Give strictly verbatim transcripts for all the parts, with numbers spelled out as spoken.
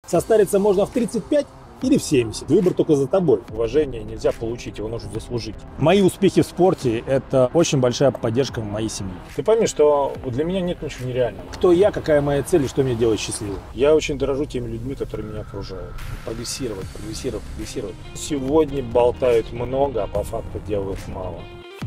Состариться можно в тридцать пять или в семьдесят. Выбор только за тобой. Уважение нельзя получить, его нужно заслужить. Мои успехи в спорте – это очень большая поддержка моей семьи. Ты пойми, что для меня нет ничего нереального. Кто я, какая моя цель и что меня делает счастливым. Я очень дорожу теми людьми, которые меня окружают. Прогрессировать, прогрессировать, прогрессировать. Сегодня болтают много, а по факту делают мало.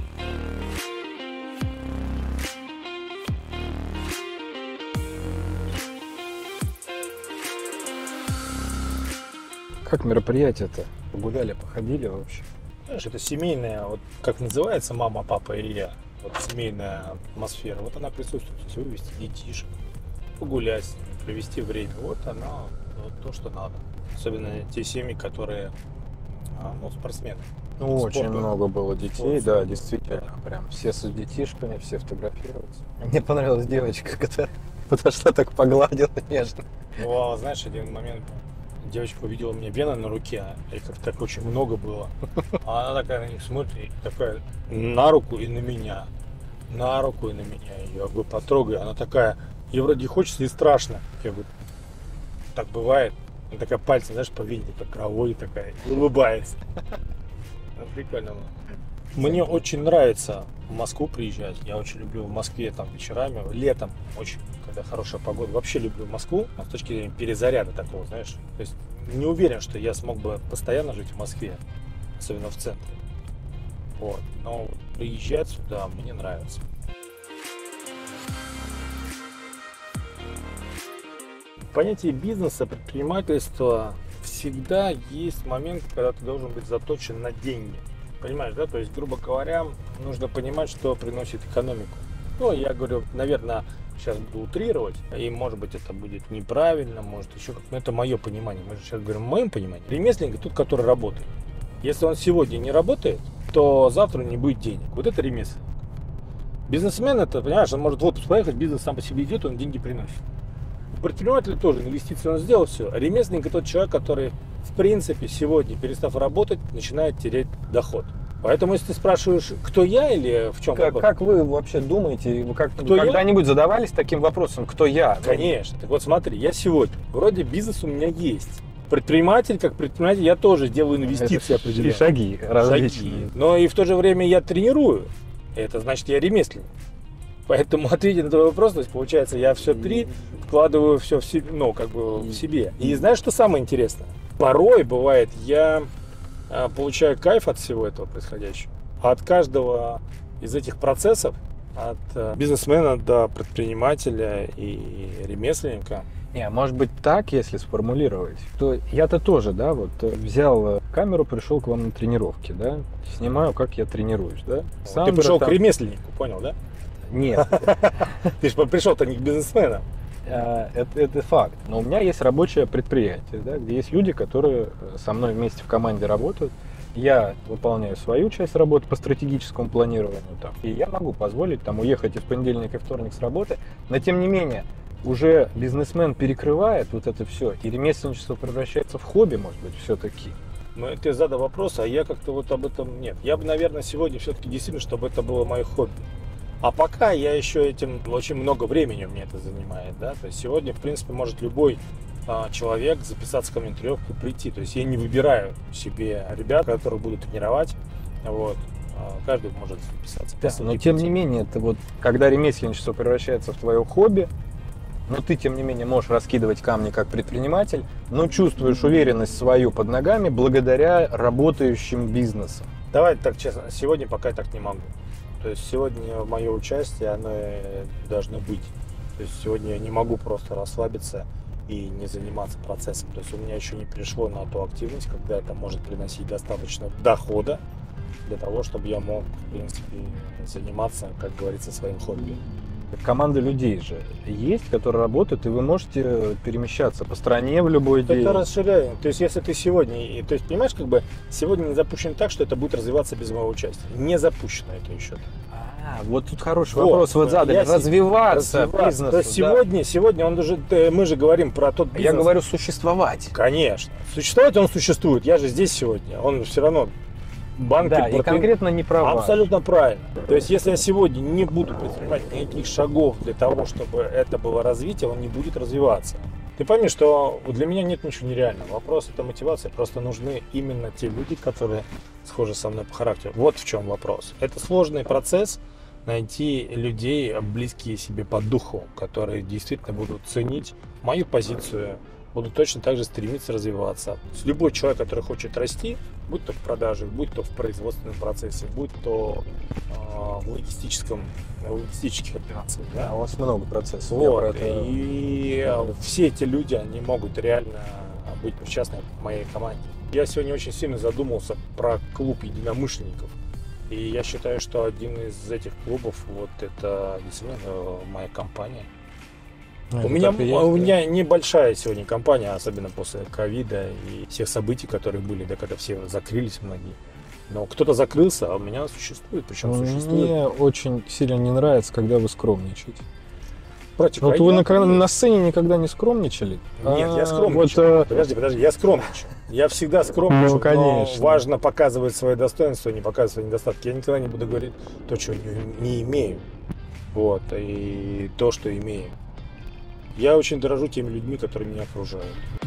Как мероприятие-то? Погуляли, походили вообще? Знаешь, это семейная, вот как называется мама, папа и я, вот семейная атмосфера, вот она присутствует. То есть вывести детишек, погулять с ними, провести время, вот она, вот то, что надо. Особенно те семьи, которые, ну, спортсмены. Ну, Спорт, очень много было детей, спорт, да, спорт, действительно. да. Прям все с детишками, все фотографируются. Мне понравилась девочка, которая подошла, так погладила нежно. Ну, а знаешь, один момент, девочка увидела у меня вена на руке, и как так очень много было. А она такая на них смотрит, и такая на руку и на меня. На руку и на меня. Я говорю, потрогай. Она такая, ей вроде хочется и страшно. Я говорю, так бывает. Она такая пальцем, знаешь, по вене, так кровой такая, улыбается. Прикольно. Мне очень нравится в Москву приезжать. Я очень люблю в Москве там вечерами, летом очень, когда хорошая погода. Вообще люблю Москву, но с точки зрения перезаряда такого, знаешь. То есть не уверен, что я смог бы постоянно жить в Москве, особенно в центре. Вот. Но приезжать сюда мне нравится. В понятии бизнеса, предпринимательства всегда есть момент, когда ты должен быть заточен на деньги. Понимаешь, да? То есть, грубо говоря, нужно понимать, что приносит экономику. Ну, я говорю, наверное, сейчас буду утрировать, и, может быть, это будет неправильно, может, еще как-то. Но это мое понимание. Мы же сейчас говорим о моем понимании. Ремесленник тот, который работает. Если он сегодня не работает, то завтра не будет денег. Вот это ремесленник. Бизнесмен, это, понимаешь, он может в отпуск поехать, бизнес сам по себе идет, он деньги приносит. Предприниматель тоже инвестиции он сделал, все. А ремесленник это тот человек, который, в принципе, сегодня, перестав работать, начинает терять доход. Поэтому, если ты спрашиваешь, кто я или в чем Как, вопрос? как вы вообще думаете, вы как, Кто когда-нибудь задавались таким вопросом, кто я? Конечно. Так вот смотри, я сегодня, вроде бизнес у меня есть. Предприниматель, как предприниматель, я тоже делаю инвестиции определенные. И шаги различные. Шаги. Но и в то же время я тренирую. Это значит, я ремесленник. Поэтому ответить на твой вопрос, то есть получается, я все три вкладываю все в себе, ну, как бы в себе. И знаешь, что самое интересное? Порой бывает, я а, получаю кайф от всего этого происходящего. А от каждого из этих процессов, от а, бизнесмена до предпринимателя и ремесленника. Не, может быть так, если сформулировать, то я-то тоже, да, вот взял камеру, пришел к вам на тренировки, да, снимаю, как я тренируюсь, да. Сам ты пришел там... к ремесленнику, понял, да? Нет. Ты же пришел-то не к бизнесмену. Это, это факт. Но у меня есть рабочее предприятие, да, где есть люди, которые со мной вместе в команде работают. Я выполняю свою часть работы по стратегическому планированию. Там, и я могу позволить там, уехать и в понедельник, и вторник с работы. Но тем не менее, уже бизнесмен перекрывает вот это все. И ремесленничество превращается в хобби, может быть, все-таки. Ну, ты задал вопрос, а я как-то вот об этом нет. Я бы, наверное, сегодня все-таки действительно, чтобы это было мое хобби. А пока я еще этим, очень много времени у меня это занимает, да, то есть сегодня, в принципе, может любой а, человек записаться ко мне на тренировку, прийти, то есть я не выбираю себе ребят, которые будут тренировать, вот, а, каждый может записаться. Да, но тем не менее, это вот, когда ремесленничество превращается в твое хобби, но ты, тем не менее, можешь раскидывать камни как предприниматель, но чувствуешь уверенность свою под ногами благодаря работающим бизнесам. Давай так честно, сегодня пока я так не могу. То есть сегодня мое участие, оно должно быть. То есть сегодня я не могу просто расслабиться и не заниматься процессом. То есть у меня еще не пришло на ту активность, когда это может приносить достаточно дохода для того, чтобы я мог, в принципе, заниматься, как говорится, своим хобби. Команда людей же есть, которые работают, и вы можете перемещаться по стране в любой день. Это расширяет. То есть, если ты сегодня, то есть, понимаешь, как бы сегодня не запущено так, что это будет развиваться без моего участия. Не запущено это еще. А, вот тут хороший вот, вопрос вот задали. Я развиваться, развиваться бизнесу. То есть да. сегодня, сегодня он уже, мы же говорим про тот бизнес. Я говорю существовать. Конечно. Существовать он существует. Я же здесь сегодня. Он все равно. Банки, да, и конкретно не права. Абсолютно правильно. То есть, если я сегодня не буду предпринимать никаких шагов для того, чтобы это было развитие, он не будет развиваться. Ты пойми, что для меня нет ничего нереального. Вопрос это мотивация. Просто нужны именно те люди, которые схожи со мной по характеру. Вот в чем вопрос. Это сложный процесс найти людей, близкие себе по духу, которые действительно будут ценить мою позицию, будут точно так же стремиться развиваться. Любой человек, который хочет расти, будь то в продаже, будь то в производственном процессе, будь то э, в логистическом, в логистических операциях. Да? А у вас много процессов. Вот. Это... И все эти люди, они могут реально быть причастны к моей команде. Я сегодня очень сильно задумался про клуб единомышленников. И я считаю, что один из этих клубов, вот это действительно моя компания. Это у, меня, есть, у да? меня небольшая сегодня компания, особенно после ковида и всех событий, которые были, да, когда все закрылись многие. Но кто-то закрылся, а у меня существует, причем Мне существует. очень сильно не нравится, когда вы скромничаете. Против, Вот а вы я- на, на сцене никогда не скромничали? Нет, А, я скромничаю. Вот, э, Подожди, подожди, я скромничаю. Я всегда скромничаю, Ну, конечно. но важно показывать свои достоинства, не показывать свои недостатки. Я никогда не буду говорить то, чего не, не имею. Вот, и то, что имею. Я очень дорожу теми людьми, которые меня окружают.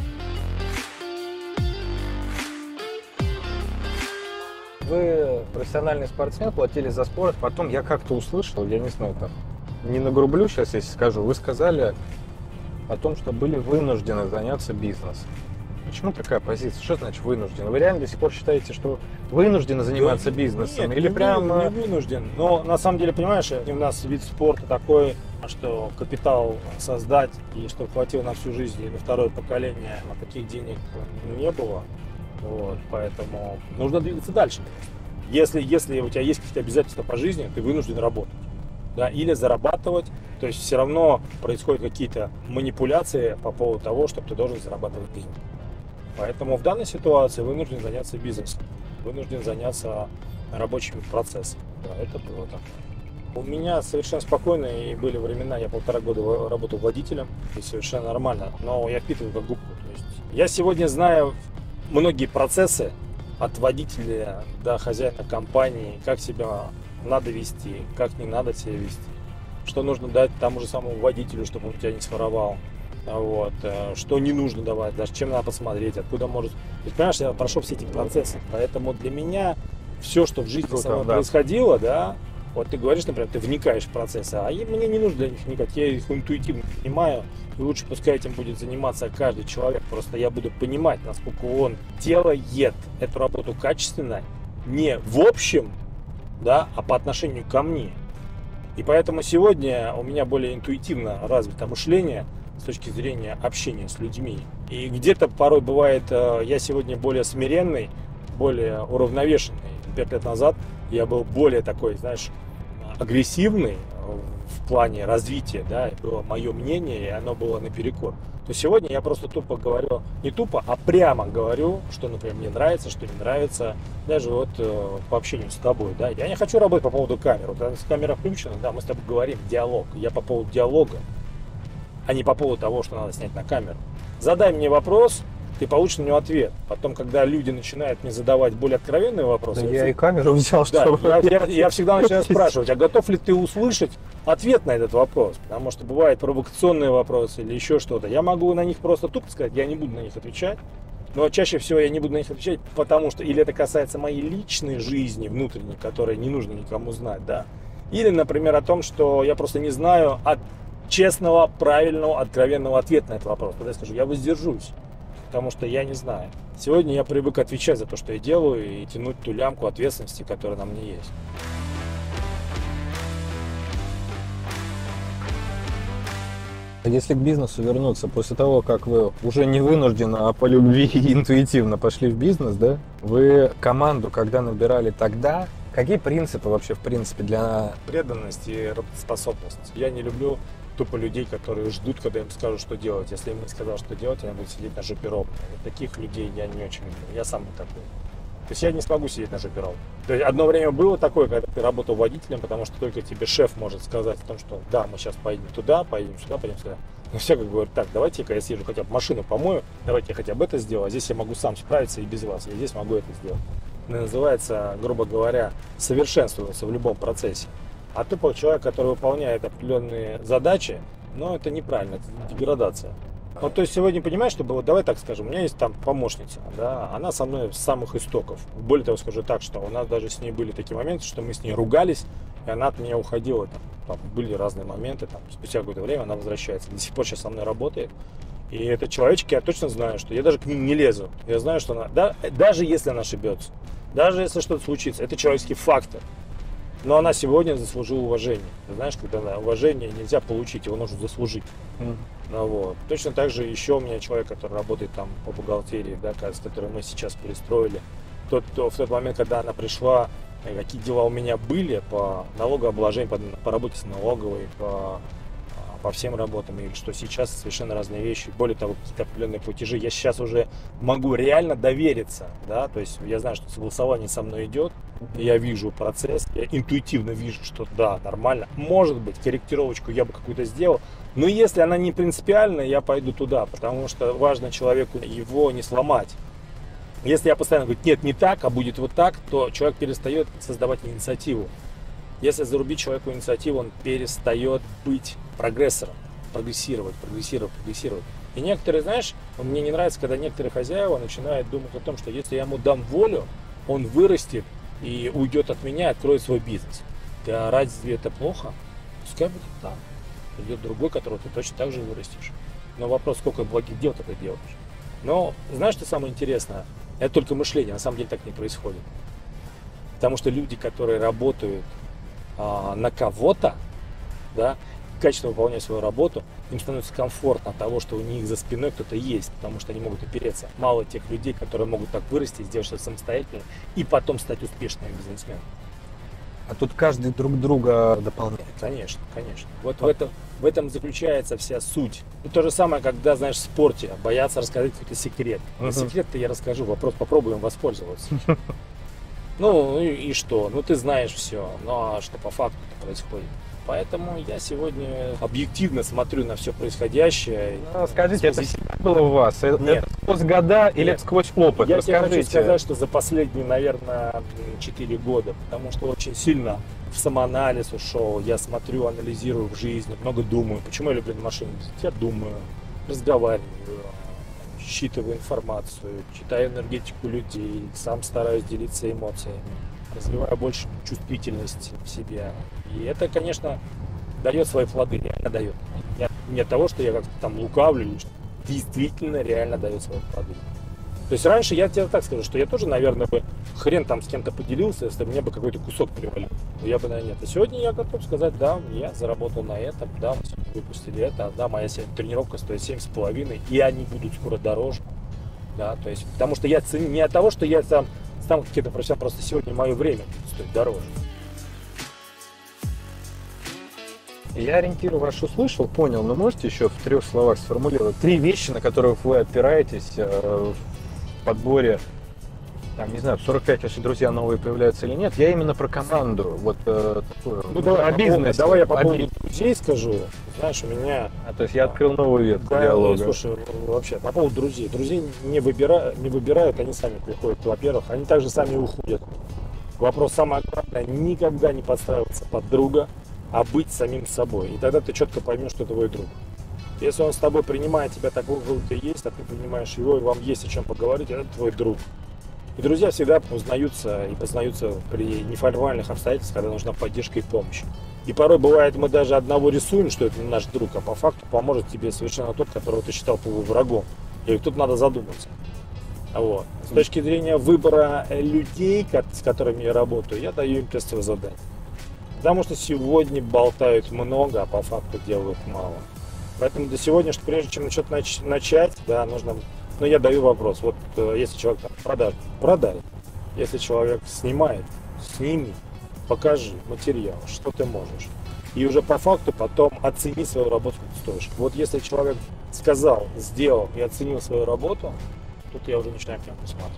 Вы профессиональный спортсмен, платили за спорт, потом я как-то услышал, я не знаю, там, не нагрублю сейчас, если скажу, вы сказали о том, что были вынуждены заняться бизнесом. Почему такая позиция? Что значит вынуждены? Вы реально до сих пор считаете, что вынуждены заниматься Да бизнесом? нет, Или не прямо... вы- не вынужден. Но на самом деле, понимаешь, у нас вид спорта такой, что капитал создать и чтобы хватило на всю жизнь и на второе поколение, на таких денег не было. Вот, поэтому нужно двигаться дальше. Если, если у тебя есть какие-то обязательства по жизни, ты вынужден работать. Да, или зарабатывать. То есть все равно происходят какие-то манипуляции по поводу того, чтобы ты должен зарабатывать деньги. Поэтому в данной ситуации вынужден заняться бизнесом, вынужден заняться рабочими процессами. Да, это было так. У меня совершенно спокойно и были времена, я полтора года работал водителем, и совершенно нормально, но я впитываю как губку. То есть я сегодня знаю многие процессы от водителя до хозяина компании, как себя надо вести, как не надо себя вести, что нужно дать тому же самому водителю, чтобы он тебя не своровал. Вот, что не нужно давать, даже чем надо посмотреть, откуда может... То есть, понимаешь, я прошел все эти процессы, поэтому для меня все, что в жизни Круто, со мной да. происходило, да, вот ты говоришь, например, ты вникаешь в процессы, а и мне не нужно для них вникать, я их интуитивно понимаю, и лучше пускай этим будет заниматься каждый человек, просто я буду понимать, насколько он делает эту работу качественно, не в общем, да, а по отношению ко мне. И поэтому сегодня у меня более интуитивно развито мышление с точки зрения общения с людьми. И где-то порой бывает, я сегодня более смиренный, более уравновешенный. Пять лет назад я был более такой, знаешь, агрессивный в плане развития, да, и было мое мнение, и оно было наперекор. То сегодня я просто тупо говорю, не тупо, а прямо говорю, что, например, мне нравится, что не нравится, даже вот э, по общению с тобой, да. Я не хочу работать по поводу камеры. Вот если камера включена, да, мы с тобой говорим диалог. Я по поводу диалога, а не по поводу того, что надо снять на камеру. Задай мне вопрос, ты получишь на него ответ. Потом, когда люди начинают мне задавать более откровенные вопросы, Да я я всегда- и камеру взял, да, чтобы... я, я- я всегда начинаю спрашивать, а готов ли ты услышать ответ на этот вопрос? Потому что бывают провокационные вопросы или еще что-то. Я могу на них просто тупо сказать, я не буду на них отвечать. Но чаще всего я не буду на них отвечать, потому что или это касается моей личной жизни внутренней, которой не нужно никому знать, да. Или, например, о том, что я просто не знаю от честного, правильного, откровенного ответа на этот вопрос. Тогда я скажу, я воздержусь, потому что я не знаю. Сегодня я привык отвечать за то, что я делаю, и тянуть ту лямку ответственности, которая на мне есть. Если к бизнесу вернуться, после того, как вы уже не вынужденно, а по любви и интуитивно пошли в бизнес, да, вы команду, когда набирали тогда, какие принципы вообще, в принципе, для... Преданность и работоспособность. Я не люблю тупо людей, которые ждут, когда им скажут, что делать. Если им не сказал, что делать, они будут сидеть на жопе ровно. Вот таких людей я не очень люблю. Я сам не такой. То есть я не смогу сидеть на жопе ровно. То есть одно время было такое, когда ты работал водителем, потому что только тебе шеф может сказать о том, что да, мы сейчас поедем туда, поедем сюда, поедем сюда. Но все как говорят, так, давайте-ка я съезжу хотя бы машину помою, давайте я хотя бы это сделаю, а здесь я могу сам справиться и без вас, я здесь могу это сделать. Это называется, грубо говоря, совершенствоваться в любом процессе. А ты человек, который выполняет определенные задачи, но это неправильно, это деградация. Вот, то есть сегодня, понимаешь, что было, давай так скажем, у меня есть там помощница, да, она со мной с самых истоков. Более того, скажу так, что у нас даже с ней были такие моменты, что мы с ней ругались, и она от меня уходила. Там, там были разные моменты, там, спустя какое-то время она возвращается. До сих пор сейчас со мной работает. И это человечек, я точно знаю, что я даже к ним не лезу. Я знаю, что она, да, даже если она ошибется, даже если что-то случится, это человеческий фактор. Но она сегодня заслужила уважение. Ты знаешь, когда на уважение нельзя получить, его нужно заслужить. Mm. Ну, вот. Точно так же еще у меня человек, который работает там по бухгалтерии, да, с которым мы сейчас перестроили. Тот, кто, в тот момент, когда она пришла, какие дела у меня были по налогообложению, по, по работе с налоговой, по, по всем работам, и что сейчас совершенно разные вещи. Более того, какие-то определенные платежи. Я сейчас уже могу реально довериться, да, то есть я знаю, что согласование со мной идет, я вижу процесс, я интуитивно вижу, что да, нормально. Может быть, корректировочку я бы какую-то сделал, но если она не принципиальная, я пойду туда, потому что важно человеку его не сломать. Если я постоянно говорю, нет, не так, а будет вот так, то человек перестает создавать инициативу. Если зарубить человеку инициативу, он перестает быть прогрессором, прогрессировать, прогрессировать, прогрессировать. И некоторые, знаешь, мне не нравится, когда некоторые хозяева начинают думать о том, что если я ему дам волю, он вырастет и уйдет от меня, откроет свой бизнес. Да разве это плохо? Пускай будет так. Придет другой, которого ты точно так же вырастешь. Но вопрос, сколько благих дел ты делаешь. Но знаешь, что самое интересное? Это только мышление, на самом деле так не происходит. Потому что люди, которые работают а, на кого-то, да, качественно выполняют свою работу, им становится комфортно от того, что у них за спиной кто-то есть, потому что они могут опереться. Мало тех людей, которые могут так вырасти, сделать что-то самостоятельно и потом стать успешным бизнесменом. А тут каждый друг друга дополняет. Конечно, конечно. Вот в этом, в этом заключается вся суть. И то же самое, когда, знаешь, в спорте боятся рассказать какой-то секрет. Uh-huh. Секрет-то я расскажу, вопрос, попробуем воспользоваться. Ну и что? Ну ты знаешь все. Ну а что по факту происходит? Поэтому я сегодня объективно смотрю на все происходящее. Ну, скажите, это всегда было у вас? Нет. Это сквозь года или это сквозь опыт? Я тебе хочу сказать, что за последние, наверное, четыре года, потому что очень сильно в самоанализ ушел. Я смотрю, анализирую в жизни, много думаю. Почему я люблю на машине ездить? Я думаю, разговариваю, считываю информацию, читаю энергетику людей, сам стараюсь делиться эмоциями, развиваю больше чувствительность в себе. И это, конечно, дает свои плоды, реально дает. Нет, нет того, что я как-то там лукавлю, действительно реально дает свои плоды. То есть раньше, я тебе так скажу, что я тоже, наверное, бы хрен там с кем-то поделился, если мне бы какой-то кусок привалил. Но я бы, наверное, нет. А сегодня я готов сказать, да, я заработал на этом, да, мы сегодня выпустили это, да, моя тренировка стоит семь с половиной, и они будут скоро дороже. Да, то есть, потому что я ценю не от того, что я там сам какие-то профессионалы, просто сегодня мое время стоит дороже. Я ориентир ваш услышал, понял, но можете еще в трех словах сформулировать три вещи, на которых вы опираетесь э, в подборе, там, не знаю, сорок пять ваши друзья новые появляются или нет. Я именно про команду, вот э, такую, ну, давай, о бизнесе. Давай я по поводу друзей скажу. Знаешь, у меня... А, то есть я открыл новую ветку да, диалога. Слушай, вообще, по поводу друзей. Друзей не, выбира... не выбирают, они сами приходят. Во-первых, они также сами уходят. Вопрос самое главное, никогда не подстраиваться под друга, а быть самим собой. И тогда ты четко поймешь, что твой друг. Если он с тобой принимает тебя такого, какой ты есть, а ты принимаешь его, и вам есть о чем поговорить, это твой друг. И друзья всегда узнаются и познаются при неформальных обстоятельствах, когда нужна поддержка и помощь. И порой бывает, мы даже одного рисуем, что это наш друг, а по факту поможет тебе совершенно тот, которого ты считал врагом. И тут надо задуматься. Вот. С точки зрения выбора людей, с которыми я работаю, я даю им тестовое задание. Потому что сегодня болтают много, а по факту делают мало. Поэтому до сегодня, что прежде чем что-то нач- начать, да, нужно... Ну, я даю вопрос. Вот если человек там продай, продай. Если человек снимает, сними, покажи материал, что ты можешь. И уже по факту потом оцени свою работу, как ты стоишь. Вот если человек сказал, сделал и оценил свою работу, тут я уже начинаю к нему присматриваться.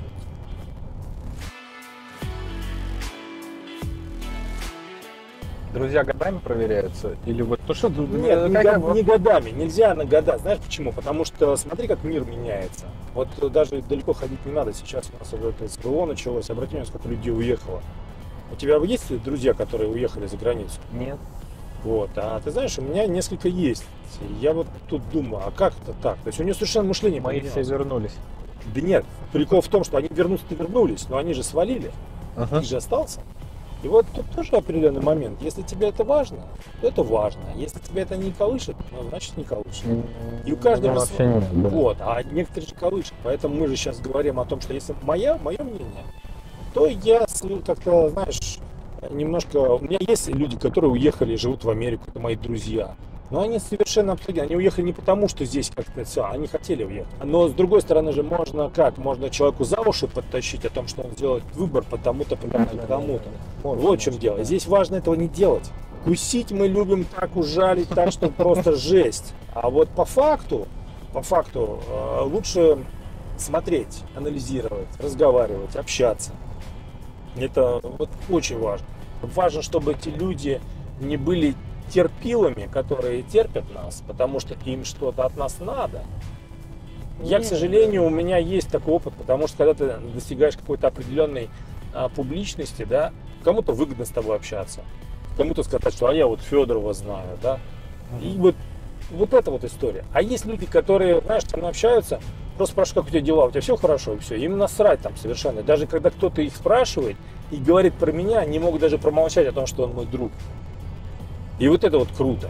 Друзья годами проверяются? Или вот то, что... Нет, не, как... не годами, нельзя на года. Знаешь почему? Потому что смотри, как мир меняется. Вот даже далеко ходить не надо. Сейчас у нас это СВО началось. Обрати внимание, сколько людей уехало. У тебя есть друзья, которые уехали за границу? Нет. Вот. А ты знаешь, у меня несколько есть. Я вот тут думаю, а как это так? То есть у него совершенно мышление Мои все поменялось. вернулись. Да нет, прикол в том, что они вернуться-то вернулись, но они же свалили. Ага. Ты же остался. И вот тут тоже определенный момент. Если тебе это важно, то это важно. Если тебя это не колышет, ну, значит не колышет. И у каждого Ну, свой- вообще нет, да. Вот, а некоторые же колышет. Поэтому мы же сейчас говорим о том, что если моя, мое мнение, то я с- как-то, знаешь, немножко... У меня есть люди, которые уехали и живут в Америку, это мои друзья. Но они совершенно абсолютно... Они уехали не потому, что здесь как-то все, они хотели уехать. Но с другой стороны же можно как? Можно человеку за уши подтащить о том, что он сделает выбор потому-то, потому-то, потому-то. Вот в чем дело. Здесь важно этого не делать. Кусить мы любим так, ужалить так, что просто жесть. А вот по факту, по факту э, лучше смотреть, анализировать, разговаривать, общаться. Это вот очень важно. Важно, чтобы эти люди не были терпилами, которые терпят нас, потому что им что-то от нас надо. Я, к сожалению, у меня есть такой опыт, потому что когда ты достигаешь какой-то определенной а, публичности, да, кому-то выгодно с тобой общаться, кому-то сказать, что а я вот Федорова знаю, да, и вот, вот эта вот история. А есть люди, которые, знаешь, со мной общаются, просто спрашивают, как у тебя дела, у тебя все хорошо, и все, им насрать там совершенно. Даже когда кто-то их спрашивает и говорит про меня, они могут даже промолчать о том, что он мой друг. И вот это вот круто.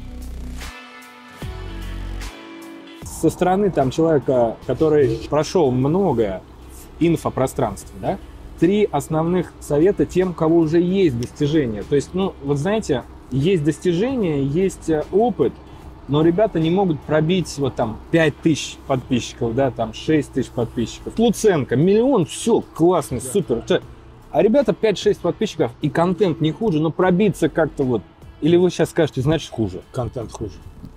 Со стороны там человека, который прошел многое в инфопространстве, да, три основных совета тем, у кого уже есть достижения. То есть, ну, вот знаете, есть достижения, есть э, опыт, но ребята не могут пробить вот там пять тысяч подписчиков, да, там шесть тысяч подписчиков. Луценко, миллион, все, классно, супер. А ребята пять-шесть подписчиков и контент не хуже, но пробиться как-то вот. Или вы сейчас скажете, значит хуже? Контент хуже.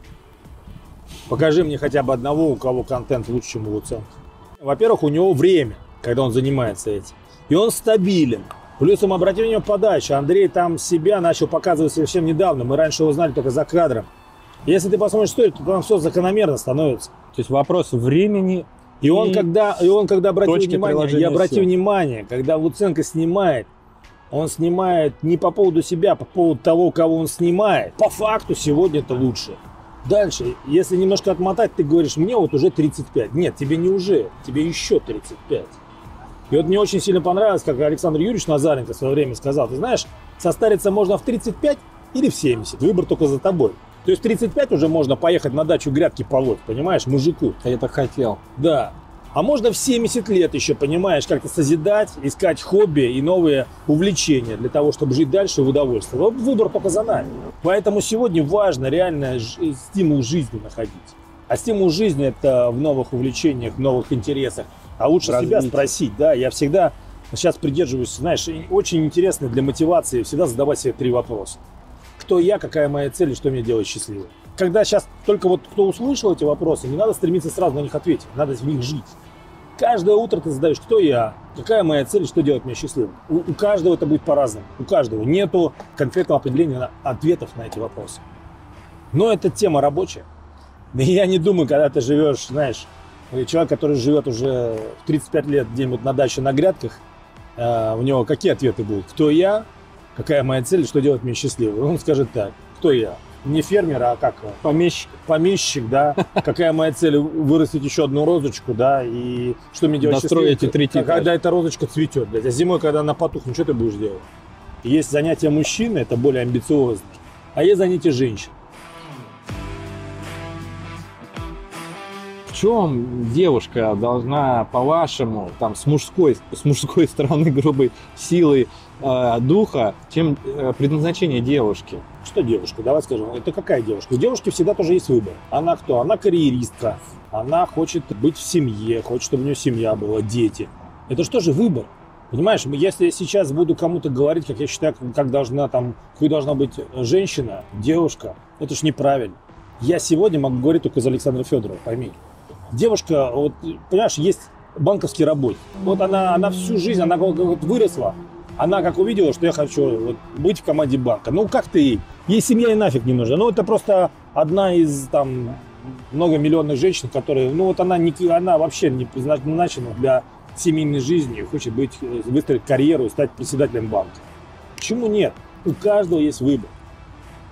Покажи мне хотя бы одного, у кого контент лучше, чем у Луценко. Во-первых, у него время, когда он занимается этим. И он стабилен. Плюсом обрати внимание подачу. Андрей там себя начал показывать совсем недавно. Мы раньше его знали только за кадром. Если ты посмотришь историю, то там все закономерно становится. То есть вопрос времени. И он, И когда, и он, когда обратил точки внимание, приложения я обрати всё. внимание, когда Луценко снимает, он снимает не по поводу себя, а по поводу того, кого он снимает. По факту сегодня это лучше. Дальше, если немножко отмотать, ты говоришь, мне вот уже тридцать пять. Нет, тебе не уже, тебе еще тридцать пять. И вот мне очень сильно понравилось, как Александр Юрьевич Назаренко в свое время сказал, ты знаешь, состариться можно в тридцать пять или в семьдесят, выбор только за тобой. То есть в тридцать пять уже можно поехать на дачу грядки полоть, понимаешь, мужику. Я так хотел. Да. А можно в семьдесят лет еще, понимаешь, как-то созидать, искать хобби и новые увлечения для того, чтобы жить дальше в удовольствие. Вот выбор только за нами. Поэтому сегодня важно реально ж- стимул жизни находить. А стимул жизни – это в новых увлечениях, в новых интересах. А лучше себя Развитие. спросить, да, я всегда сейчас придерживаюсь, знаешь, и очень интересно для мотивации всегда задавать себе три вопроса. Кто я, какая моя цель и что меня делает счастливым. Когда сейчас только вот кто услышал эти вопросы, не надо стремиться сразу на них ответить, надо в них жить. Каждое утро ты задаешь, кто я, какая моя цель и что делает меня счастливым. У, у каждого это будет по-разному, у каждого. Нету конкретного определения на- ответов на эти вопросы. Но это тема рабочая. И я не думаю, когда ты живешь, знаешь, человек, который живет уже в тридцать пять лет где-нибудь на даче на грядках, э, у него какие ответы будут? Кто я, какая моя цель и что делает меня счастливым? Он скажет так, кто я? Не фермер, а как? Помещик. Помещик, да. Какая моя цель? Вырастить еще одну розочку, да, и что мне делать Достроить счастливым? и третий Когда этаж. эта розочка цветет, блядь. А зимой, когда она потухнет, что ты будешь делать? Есть занятия мужчины, это более амбициозно. А есть занятия женщин. В чем девушка должна, по-вашему, там, с мужской, с мужской стороны грубой силы э, духа, чем э, предназначение девушки? Что девушка? Давай скажем, это какая девушка? У девушки всегда тоже есть выбор. Она кто? Она карьеристка. Она хочет быть в семье, хочет, чтобы у нее семья была, дети. Это что же выбор? Понимаешь, если я сейчас буду кому-то говорить, как я считаю, как должна там, какой должна быть женщина, девушка, это ж неправильно. Я сегодня могу говорить только за Александра Федорова, пойми. Девушка, вот, понимаешь, есть банковский работник. Вот она, она всю жизнь, она вот выросла. Она как увидела, что я хочу вот, быть в команде банка. Ну как ты ей? Ей семья и нафиг не нужна. Ну это просто одна из там многомиллионных женщин, которые, ну вот она, не, она вообще не предназначена для семейной жизни, хочет быть, выстроить карьеру и стать председателем банка. Почему нет? У каждого есть выбор.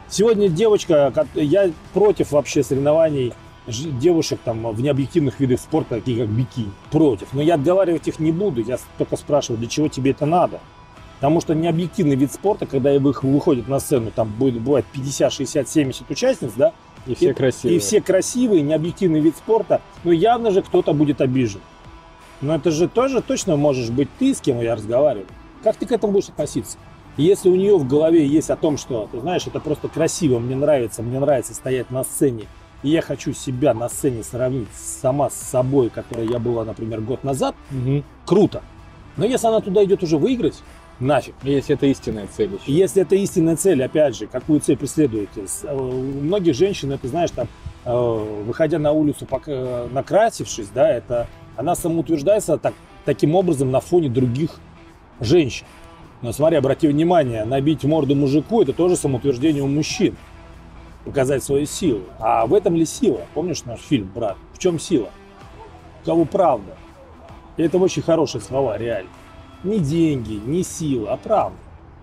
Сегодня девочка, я против вообще соревнований девушек там в необъективных видах спорта, такие как бикини. Против. Но я отговаривать их не буду, я только спрашиваю, для чего тебе это надо. Потому что необъективный вид спорта, когда их выходят на сцену, там будет, бывает пятьдесят, шестьдесят, семьдесят участниц, да? И все и, красивые. И все красивые, необъективный вид спорта, ну явно же кто-то будет обижен. Но это же тоже точно можешь быть ты, с кем я разговариваю. Как ты к этому будешь относиться? Если у нее в голове есть о том, что, ты знаешь, это просто красиво, мне нравится, мне нравится стоять на сцене, и я хочу себя на сцене сравнить сама с собой, которой я была, например, год назад, Угу. круто. Но если она туда идет уже выиграть, нафиг. Если это истинная цель еще. Если это истинная цель, опять же, какую цель преследуете? У многих женщин, это, знаешь, там, выходя на улицу, пока накрасившись, да, это она самоутверждается так, таким образом на фоне других женщин. Но смотри, обрати внимание, набить морду мужику – это тоже самоутверждение у мужчин. Показать свою силу. А в этом ли сила? Помнишь наш фильм, брат? В чем сила? У кого правда? И это очень хорошие слова, реально. Не деньги, не сила, а правда.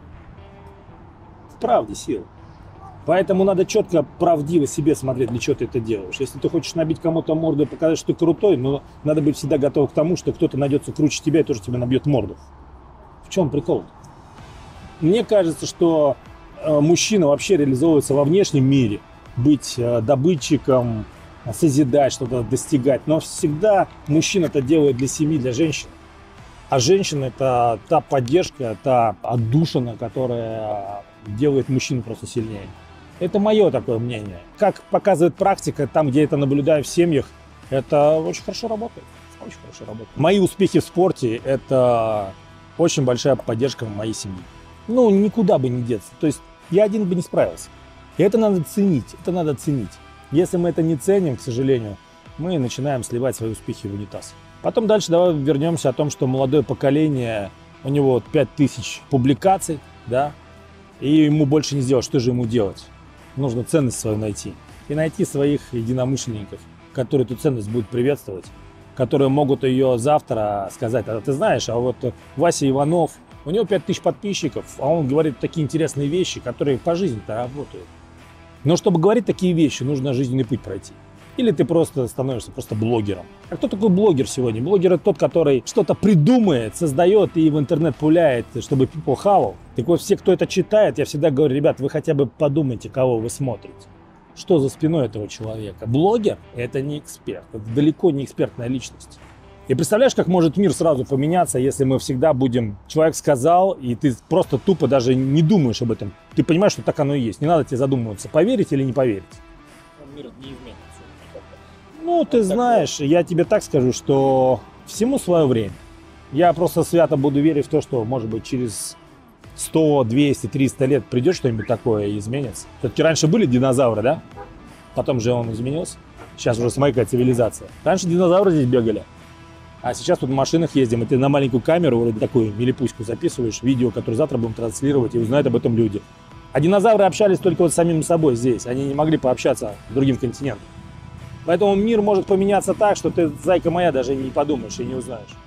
В правде сила. Поэтому надо четко, правдиво себе смотреть, для чего ты это делаешь. Если ты хочешь набить кому-то морду и показать, что ты крутой, но надо быть всегда готов к тому, что кто-то найдется круче тебя и тоже тебе набьет морду. В чем прикол? Мне кажется, что э, мужчина вообще реализовывается во внешнем мире. Быть э, добытчиком, созидать, что-то достигать. Но всегда мужчина это делает для семьи, для женщин. А женщина это та поддержка, та отдушина, которая делает мужчину просто сильнее. Это мое такое мнение. Как показывает практика, там, где я это наблюдаю в семьях, это очень хорошо работает. Очень хорошо работает. Мои успехи в спорте – это очень большая поддержка моей семьи. Ну, никуда бы не деться. То есть я один бы не справился. И это надо ценить, это надо ценить. Если мы это не ценим, к сожалению, мы начинаем сливать свои успехи в унитаз. Потом дальше давай вернемся о том, что молодое поколение, у него вот пять тысяч публикаций, да, и ему больше не сделать. Что же ему делать? Нужно ценность свою найти. И найти своих единомышленников, которые эту ценность будут приветствовать, которые могут ее завтра сказать: а ты знаешь, а вот Вася Иванов, у него пять тысяч подписчиков, а он говорит такие интересные вещи, которые по жизни-то работают. Но чтобы говорить такие вещи, нужно жизненный путь пройти. Или ты просто становишься просто блогером. А кто такой блогер сегодня? Блогер — это тот, который что-то придумает, создает и в интернет пуляет, чтобы people хавал. Так вот, все, кто это читает, я всегда говорю: ребят, вы хотя бы подумайте, кого вы смотрите. Что за спиной этого человека? Блогер — это не эксперт, это далеко не экспертная личность. И представляешь, как может мир сразу поменяться, если мы всегда будем... Человек сказал, и ты просто тупо даже не думаешь об этом. Ты понимаешь, что так оно и есть. Не надо тебе задумываться, поверить или не поверить. Мир не изменится. Ну, ты знаешь, я тебе так скажу, что всему свое время. Я просто свято буду верить в то, что, может быть, через сто, двести, триста лет придет что-нибудь такое и изменится. Все-таки раньше были динозавры, да? Потом же он изменился. Сейчас уже смотри, какая цивилизация. Раньше динозавры здесь бегали. А сейчас тут в машинах ездим, и ты на маленькую камеру, вроде такую милипуську, записываешь видео, которое завтра будем транслировать, и узнают об этом люди. А динозавры общались только вот с самим собой здесь. Они не могли пообщаться с другим континентом. Поэтому мир может поменяться так, что ты, зайка моя, даже не подумаешь и не узнаешь.